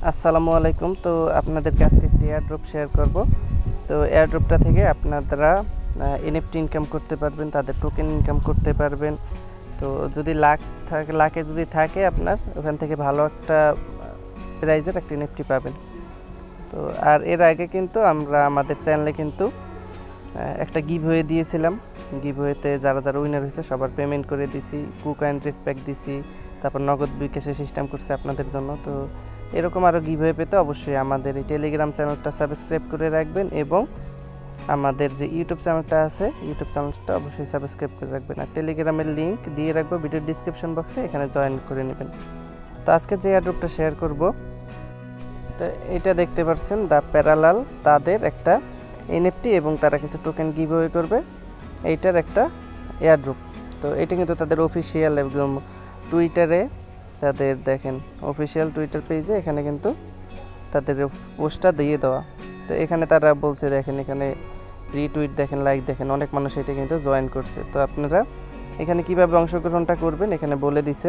আসসালামু আলাইকুম। তো আপনাদেরকে আজকে একটি এয়ারড্রপ শেয়ার করব। তো এয়ারড্রপটা থেকে আপনারা এনএফটি ইনকাম করতে পারবেন, তাদের টোকেন ইনকাম করতে পারবেন। তো যদি লাখে যদি থাকে আপনার ওখান থেকে ভালো একটা প্রাইজের একটা এনএফটি পাবেন। তো আর এর আগে কিন্তু আমরা আমাদের চ্যানেলে কিন্তু একটা গিভওয়ে দিয়েছিলাম। গিভওয়েতে যারা উইনার হয়েছে সবার পেমেন্ট করে দিছি, কুক অ্যান্ড রেড প্যাক দিছি, তারপর নগদ বিকাশের সিস্টেম করছে আপনাদের জন্য। তো এরকম আরও গিভওয়ে পেতে অবশ্যই আমাদের এই টেলিগ্রাম চ্যানেলটা সাবস্ক্রাইব করে রাখবেন এবং আমাদের যে ইউটিউব চ্যানেলটা আছে ইউটিউব চ্যানেলটা অবশ্যই সাবস্ক্রাইব করে রাখবেন। আর টেলিগ্রামের লিঙ্ক দিয়ে রাখবো ভিডিওর ডিসক্রিপশন বক্সে, এখানে জয়েন করে নেবেন। তো আজকে যে এয়ারড্রপটা শেয়ার করব, তো এটা দেখতে পাচ্ছেন দ্য প্যারালাল, তাদের একটা এনএফটি এবং তারা কিছু টোকেন গিভওয়ে করবে, এইটার একটা এয়ারড্রপ। তো এটা কিন্তু তাদের অফিসিয়াল একদম টুইটারে, তাদের দেখেন অফিসিয়াল টুইটার পেজে এখানে কিন্তু তাদের পোস্টটা দিয়ে দেওয়া। তো এখানে তারা বলছে, দেখেন এখানে রিটুইট দেখেন, লাইক দেখেন, অনেক মানুষ এটা কিন্তু জয়েন করছে। তো আপনারা এখানে কিভাবে অংশগ্রহণটা করবেন এখানে বলে দিছে।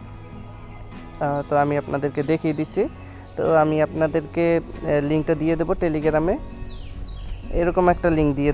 তো আমি আপনাদেরকে দেখিয়ে দিচ্ছি। তো আমি আপনাদেরকে লিঙ্কটা দিয়ে দেবো টেলিগ্রামে, এরকম একটা লিঙ্ক দিয়ে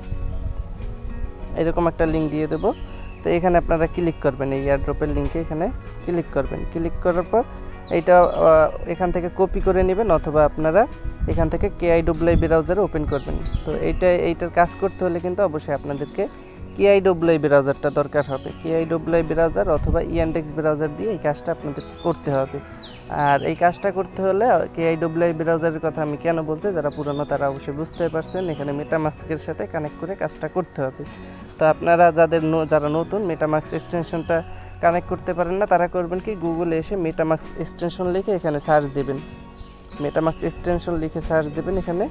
দেবো। তো এখানে আপনারা ক্লিক করবেন, এই এয়ারড্রপের লিঙ্কে এখানে ক্লিক করবেন। ক্লিক করার পর এইটা এখান থেকে কপি করে নেবেন, অথবা আপনারা এখান থেকে KIWI ব্রাউজারে ওপেন করবেন। তো এইটার কাজ করতে হলে কিন্তু অবশ্যই আপনাদেরকে KIWI ব্রাউজারটা দরকার হবে। KIWI ব্রাউজার অথবা ইয়ান্ডেক্স ব্রাউজার দিয়ে এই কাজটা আপনাদেরকে করতে হবে। আর এই কাজটা করতে হলে KIWI ব্রাউজারের কথা আমি কেন বলছি, যারা পুরনো তারা অবশ্যই বুঝতে পারছেন, এখানে মেটামাস্কের সাথে কানেক্ট করে কাজটা করতে হবে। তো আপনারা যারা নতুন মেটামাস্ক এক্সটেনশনটা কানেক্ট করতে পারেন না, তারা করবেন কি, গুগলে এসে মেটামাস্ক এক্সটেনশন লিখে এখানে সার্চ দেবেন। মেটামাস্ক এক্সটেনশন লিখে সার্চ দেবেন। এখানে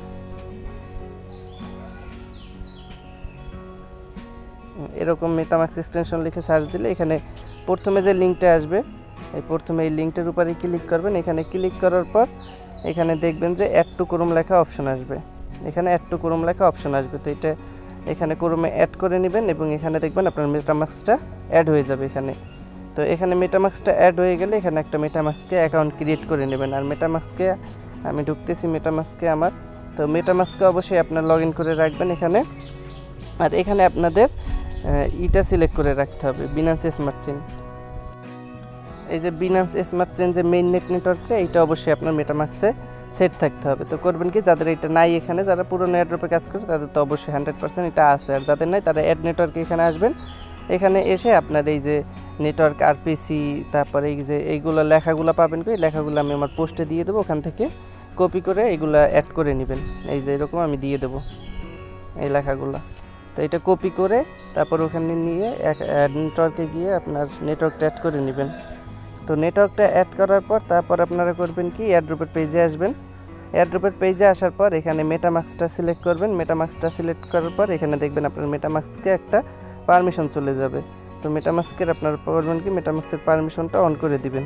এরকম মেটামাস্ক এক্সটেনশন লিখে সার্চ দিলে এখানে প্রথমে যে লিঙ্কটা আসবে, প্রথমে এই লিঙ্কটার উপরে ক্লিক করবেন। এখানে ক্লিক করার পর এখানে দেখবেন যে অ্যাড টু ক্রোম লেখা অপশন আসবে। এখানে অ্যাড টু ক্রোম লেখা অপশন আসবে। তো এটা এখানে ক্রোমে অ্যাড করে নেবেন এবং এখানে দেখবেন আপনার মেটামাস্কটা অ্যাড হয়ে যাবে এখানে। তো এখানে মেটামাস্কটা অ্যাড হয়ে গেলে এখানে একটা মেটামাস্কে অ্যাকাউন্ট ক্রিয়েট করে নেবেন। আর মেটামাস্কে আমি ঢুকতেছি মেটামাস্কে আমার। তো মেটামাস্কে অবশ্যই আপনার লগ ইন করে রাখবেন এখানে। আর এখানে আপনাদের ইটা সিলেক্ট করে রাখতে হবে, বিনান্স স্মার্ট চেইন। এই যে বিনান্স স্মার্ট চেইন যে মেইন নেটওয়ার্কটা, এইটা অবশ্যই আপনার মেটামাস্কে সেট থাকতে হবে। তো করবেন কি, যাদের এটা নাই এখানে, যারা পুরোনো এয়ারড্রপে কাজ করে তাদের তো অবশ্যই 100% এটা আছে। আর যাদের নাই তারা অ্যাড নেটওয়ার্কে এখানে আসবেন। এখানে এসে আপনার এই যে নেটওয়ার্ক আরপিসি, তারপরে এই যে এইগুলো লেখাগুলো পাবেন, এই লেখাগুলো আমি আমার পোস্টে দিয়ে দেবো, ওখান থেকে কপি করে এইগুলো অ্যাড করে নেবেন। এই যে এরকম আমি দিয়ে দেবো এই লেখাগুলো। তো এটা কপি করে তারপর ওখানে নিয়ে নেটওয়ার্কে গিয়ে আপনার নেটওয়ার্কটা অ্যাড করে নেবেন। তো নেটওয়ার্কটা অ্যাড করার পর তারপর আপনারা করবেন কি, এয়ারড্রপের পেজে আসবেন। এয়ারড্রপের পেজে আসার পর এখানে মেটামাস্কটা সিলেক্ট করবেন। মেটামাস্কটা সিলেক্ট করার পর এখানে দেখবেন আপনার মেটামাস্কে একটা পারমিশন চলে যাবে। তো মেটামাস্কের আপনারা করবেন কি, মেটামাস্কের পারমিশনটা অন করে দিবেন।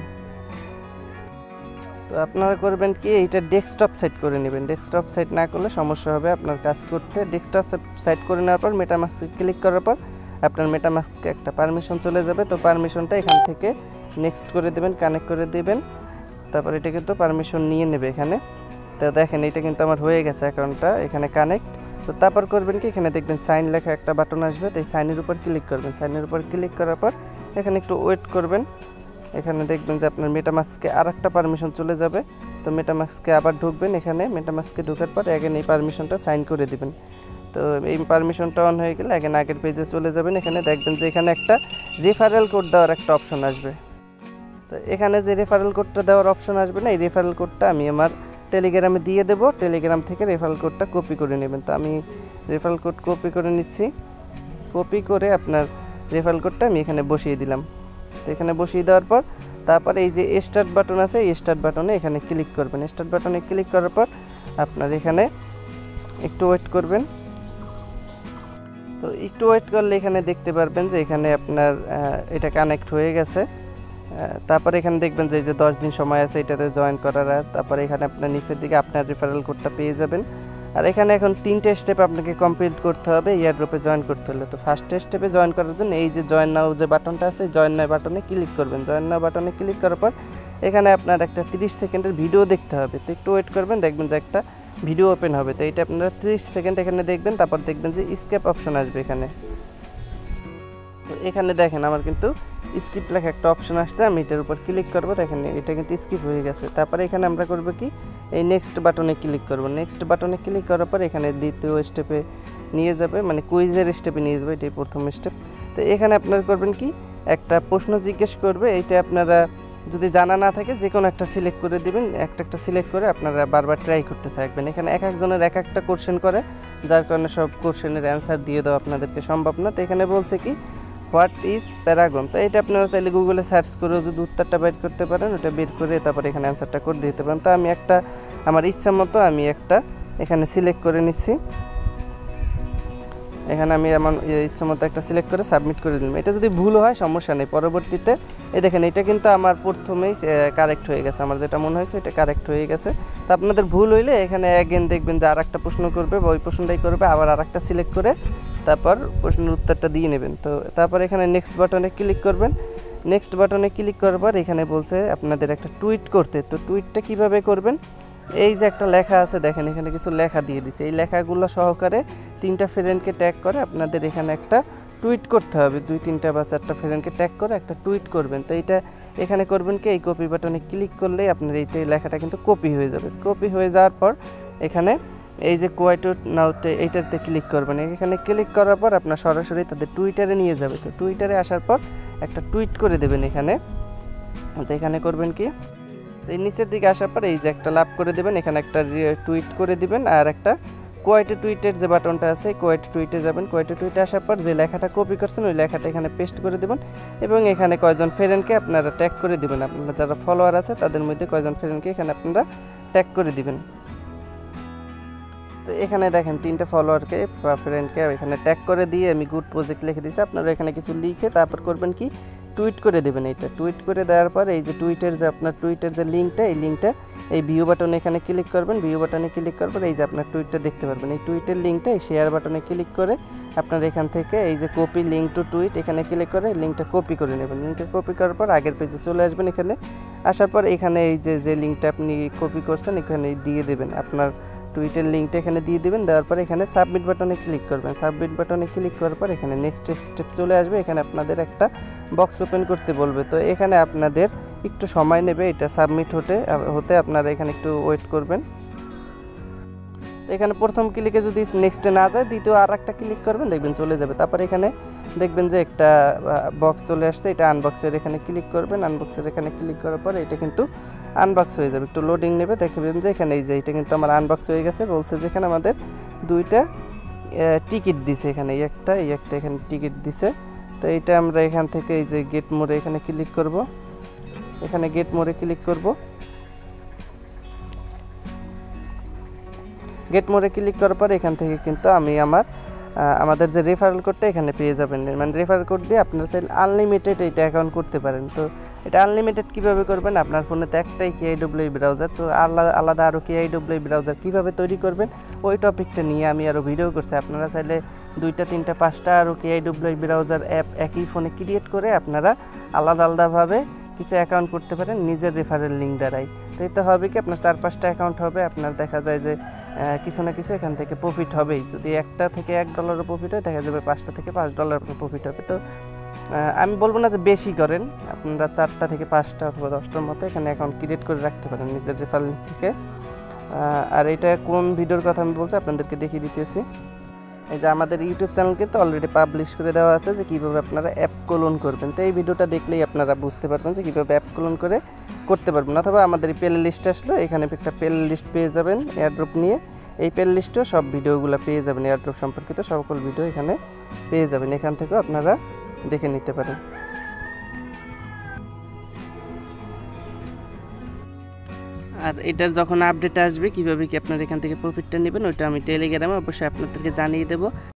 তো আপনারা করবেন কি, এইটা ডেস্কটপ সেট করে নেবেন। ডেস্কটপ সেট না করলে সমস্যা হবে আপনার কাজ করতে। ডেস্কটপ সেট করে নেওয়ার পর মেটামাস্কে ক্লিক করার পর আপনার মেটামাস্কে একটা পারমিশন চলে যাবে। তো পারমিশনটা এখান থেকে নেক্সট করে দেবেন, কানেক্ট করে দেবেন। তারপর এটা কিন্তু পারমিশন নিয়ে নেবে এখানে। তো দেখেন এটা কিন্তু আমার হয়ে গেছে অ্যাকাউন্টটা এখানে কানেক্ট। তো তারপর করবেন কি, এখানে দেখবেন সাইন লেখা একটা বাটন আসবে। তো এই সাইনের উপর ক্লিক করবেন। সাইনের উপর ক্লিক করার পর এখানে একটু ওয়েট করবেন। এখানে দেখবেন যে আপনার মেটামাস্কে আর একটা পারমিশন চলে যাবে। তো মেটামাস্কে আবার ঢুকবেন। এখানে মেটামাস্কে ঢোকার পর এগেন এই পারমিশনটা সাইন করে দিবেন। তো এই পারমিশনটা অন হয়ে গেলে এগেন আগের পেজে চলে যাবেন। এখানে দেখবেন যে এখানে একটা রেফারেল কোড দেওয়ার একটা অপশন আসবে। তো এখানে যে রেফারেল কোডটা দেওয়ার অপশন আসবে না, এই রেফারেল কোডটা আমি আমার টেলিগ্রামে দিয়ে দেবো। টেলিগ্রাম থেকে রেফারেল কোডটা কপি করে নেবেন। তো আমি রেফারেল কোড কপি করে নিচ্ছি। কপি করে আপনার রেফারেল কোডটা আমি এখানে বসিয়ে দিলাম। তো এখানে বসিয়ে দেওয়ার পর তারপরে এই যে স্টার্ট বাটন আছে, এই স্টার্ট বাটনে এখানে ক্লিক করবেন। স্টার্ট বাটনে ক্লিক করার পর আপনার এখানে একটু ওয়েট করবেন। তো একটু ওয়েট করলে এখানে দেখতে পারবেন যে এখানে আপনার এটা কানেক্ট হয়ে গেছে। তারপরে এখানে দেখবেন যে এই যে 10 দিন সময় আছে এটাতে জয়েন করার। আর তারপরে এখানে আপনার নিচের দিকে আপনার রেফারেল কোডটা পেয়ে যাবেন। আর এখানে এখন 3টে স্টেপ আপনাকে কমপ্লিট করতে হবে এয়ারড্রপে জয়েন করতে হলে। তো ফার্স্ট স্টেপে জয়েন করার জন্য এই যে জয়েন নাও যে বাটনটা আছে, জয়েন নাও বাটনে ক্লিক করবেন। জয়েন নাও বাটনে ক্লিক করার পর এখানে আপনার একটা 30 সেকেন্ডের ভিডিও দেখতে হবে। তো একটু ওয়েট করবেন, দেখবেন যে একটা ভিডিও ওপেন হবে। তো এটা আপনারা 30 সেকেন্ড এখানে দেখবেন, তারপর দেখবেন যে স্কেপ অপশন আসবে এখানে। তো এখানে দেখেন আমার কিন্তু স্কিপ লেখা একটা অপশন আসছে, আমি এটার উপর ক্লিক করব। দেখেন এটা কিন্তু স্কিপ হয়ে গেছে। তারপরে এখানে আমরা করব কি, এই নেক্সট বাটনে ক্লিক করব। নেক্সট বাটনে ক্লিক করার পর এখানে দ্বিতীয় স্টেপে নিয়ে যাবে, মানে কুইজের স্টেপে নিয়ে যাবে, এটাই প্রথম স্টেপ। তো এখানে আপনারা করবেন কি, একটা প্রশ্ন জিজ্ঞেস করবে, এইটা আপনারা যদি জানা না থাকে যে কোনো একটা সিলেক্ট করে দিবেন। একটা সিলেক্ট করে আপনারা বারবার ট্রাই করতে থাকবেন। এখানে এক একজনের এক একটা কোশ্চেন করে, যার কারণে সব কোশ্চেনের অ্যান্সার দিয়ে দেওয়া আপনাদেরকে সম্ভব না। তো এখানে বলছে কি, হোয়াট ইজ প্যারাগন। তো এটা আপনারা চাইলে গুগলে সার্চ করেও যদি উত্তরটা বের করতে পারেন, ওটা বের করে তারপরে এখানে অ্যান্সারটা করে দিতে পারেন। তো আমি একটা আমার ইচ্ছা মতো আমি একটা এখানে সিলেক্ট করে নিচ্ছি। এখানে আমি আমার ইচ্ছা মতো একটা সিলেক্ট করে সাবমিট করে দিলাম। এটা যদি ভুল হয় সমস্যা নেই, পরবর্তীতে এই দেখেন এটা কিন্তু আমার প্রথমেই কারেক্ট হয়ে গেছে। আমার যেটা মনে হয়েছে এটা কারেক্ট হয়ে গেছে। তো আপনাদের ভুল হইলে এখানে অ্যাগেন দেখবেন যে আর একটা প্রশ্ন করবে বা ওই প্রশ্নটাই করবে, আবার আর একটা সিলেক্ট করে তারপর প্রশ্নের উত্তরটা দিয়ে নেবেন। তো তারপর এখানে নেক্সট বাটনে ক্লিক করবেন। নেক্সট বাটনে ক্লিক করার পর এখানে বলছে আপনাদের একটা টুইট করতে। তো টুইটটা কিভাবে করবেন, এই যে একটা লেখা আছে দেখেন, এখানে কিছু লেখা দিয়ে দিছে। এই লেখাগুলো সহকারে 3টা ফ্রেন্ডকে ট্যাগ করে আপনাদের এখানে একটা টুইট করতে হবে। 2, 3টা বা 4টা ফ্রেন্ডকে ট্যাগ করে একটা টুইট করবেন। তো এইটা এখানে করবেন কি, এই কপি বাটনে ক্লিক করলেই আপনার এইটা লেখাটা কিন্তু কপি হয়ে যাবে। কপি হয়ে যাওয়ার পর এখানে এই যে কোয়াইট নাওতে এইটাতে ক্লিক করবেন। এখানে ক্লিক করার পর আপনার সরাসরি তাদের টুইটারে নিয়ে যাবে। তো টুইটারে আসার পর একটা টুইট করে দেবেন এখানে। তো এখানে করবেন কি, তো এই নিচের দিকে আসার পর এই যে একটা লাভ করে দেবেন, এখানে একটা টুইট করে দিবেন। আর একটা কোয়াইটে টুইটের যে বাটনটা আছে, কোয়াইট টুইটে যাবেন। কোয়াইটে টুইটে আসার পর যে লেখাটা কপি করছেন ওই লেখাটা এখানে পেস্ট করে দেবেন এবং এখানে কয়জন ফ্রেন্ডকে আপনারা ট্যাগ করে দিবেন। আপনারা যারা ফলোয়ার আছে তাদের মধ্যে কয়জন ফ্রেন্ডকে এখানে আপনারা ট্যাগ করে দিবেন। তো এখানে দেখেন 3টে ফলোয়ারকে বা ফ্রেন্ডকে এখানে ট্যাগ করে দিয়ে আমি গুড প্রজেক্ট লিখে দিয়েছি। আপনারা এখানে কিছু লিখে তারপর করবেন কি, টুইট করে দেবেন। এইটা টুইট করে দেওয়ার পর এই যে টুইটের যে আপনার টুইটের যে লিঙ্কটা, এই লিঙ্কটা এই ভিউ বাটনে এখানে ক্লিক করবেন। ভিউ বাটনে ক্লিক করার পর এই যে আপনার টুইটটা দেখতে পারবেন। এই টুইটের লিঙ্কটা এই শেয়ার বাটনে ক্লিক করে আপনার এখান থেকে এই যে কপি লিঙ্ক টু টুইট এখানে ক্লিক করে লিঙ্কটা কপি করে নেবেন। লিঙ্কটা কপি করার পর আগের পেজে চলে আসবেন। এখানে আসার পর এখানে এই যে লিঙ্কটা আপনি কপি করছেন এখানে দিয়ে দেবেন, আপনার টুইটের লিঙ্কটা এখানে দিয়ে দেবেন। দেওয়ার পর এখানে সাবমিট বাটনে ক্লিক করবেন। সাবমিট বাটনে ক্লিক করার পর এখানে নেক্সট স্টেপ চলে আসবে। এখানে আপনাদের একটা বক্স ওপেন করতে বলবে। তো এখানে আপনাদের একটু সময় নেবে এটা সাবমিট হতে আপনারা এখানে একটু ওয়েট করবেন। তো এখানে প্রথম ক্লিকে যদি নেক্সটে না যায়, দ্বিতীয় আর একটা ক্লিক করবেন, দেখবেন চলে যাবে। তারপর এখানে দেখবেন যে একটা বক্স চলে আসছে, এটা আনবক্সের এখানে ক্লিক করবেন। আনবক্সের এখানে ক্লিক করার পর এটা কিন্তু আনবক্স হয়ে যাবে, একটু লোডিং নেবে। দেখবেন যে এখানে এই যে এটা কিন্তু আমার আনবক্স হয়ে গেছে। বলছে যে এখানে আমাদের 2টা টিকিট দিছে, এখানে এই একটা এখানে টিকিট দিছে। তো এইটা আমরা এখান থেকে এই যে গেট মোড়ে এখানে ক্লিক করব। এখানে গেট মোড়ে ক্লিক করব। গেট মোড়ে ক্লিক করার পর এখান থেকে কিন্তু আমি আমাদের যে রেফারেল কোডটা এখানে পেয়ে যাবেন। মানে রেফারেল কোড দিয়ে আপনারা চাইলে আনলিমিটেড এইটা অ্যাকাউন্ট করতে পারেন। তো এটা আনলিমিটেড কীভাবে করবেন, আপনার ফোনে তো একটাই KIWA ব্রাউজার, তো আলাদা আরও KIWA ব্রাউজার কীভাবে তৈরি করবেন ওই টপিকটা নিয়ে আমি আরও ভিডিও করছি। আপনারা চাইলে 2টা 3টা 5টা আরও KIWA ব্রাউজার অ্যাপ একই ফোনে ক্রিয়েট করে আপনারা আলাদাভাবে কিছু অ্যাকাউন্ট করতে পারেন নিজের রেফারেল লিঙ্ক দ্বারাই। তো এতে হবে কি, আপনার 4-5টা অ্যাকাউন্ট হবে, আপনার দেখা যায় যে কিছু না কিছু এখান থেকে প্রফিট হবেই। যদি একটা থেকে $1 প্রফিট হয়, দেখা যাবে 5টা থেকে $5 প্রফিট হবে। তো আমি বলবো না যে বেশি করেন, আপনারা 4টা থেকে 5টা অথবা 10টার মতো এখানে অ্যাকাউন্ট ক্রিয়েট করে রাখতে পারেন নিজের রেফারেল লিঙ্ক থেকে। আর এটা কোন ভিডিওর কথা আমি বলছি আপনাদেরকে দেখিয়ে দিতেছি। এই যে আমাদের ইউটিউব চ্যানেল কিন্তু অলরেডি পাবলিশ করে দেওয়া আছে যে কীভাবে আপনারা অ্যাপ ক্লোন করবেন। তো এই ভিডিওটা দেখলেই আপনারা বুঝতে পারবেন যে কীভাবে অ্যাপ ক্লোন করে করতে পারবেন। অথবা আমাদের এই প্লে লিস্ট আসলো, এখানে একটা প্লে লিস্ট পেয়ে যাবেন এয়ারড্রপ নিয়ে। এই প্লে লিস্টেও সব ভিডিওগুলো পেয়ে যাবেন, এয়ারড্রপ সম্পর্কিত সকল ভিডিও এখানে পেয়ে যাবেন। এখান থেকেও আপনারা দেখে নিতে পারেন। আর এটার যখন আপডেট আসবে কীভাবে কি আপনারা এখান থেকে প্রফিটটা নেবেন, ওইটা আমি টেলিগ্রামে অবশ্যই আপনাদেরকে জানিয়ে দেবো।